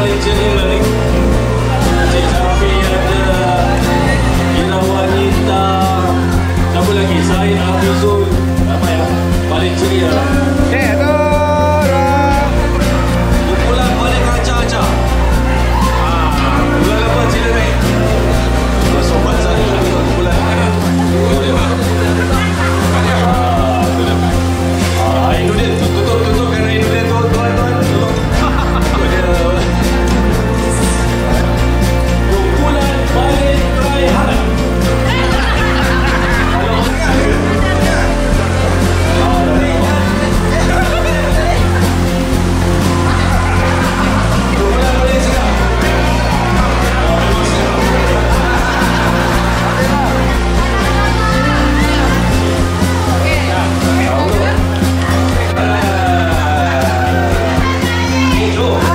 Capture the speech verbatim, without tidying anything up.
Malaysia ni lah ni. Cik Syafi ada, Ira Wanita, siapa lagi? Syed Hafizul, ramai lah. Paling ceria. Eh, dorong. Kumpulan paling acah-acah. Ah, kumpulan apa? Sila naik. Sobat saya lah kumpulan. Boleh tak? Ah, tu dah. Ah, itu dia. Tutup, tutup. Kerana itu dia. Tuan, tuan, tuan. Tutup. Itu dia. Kumpulan paling try hard. Go.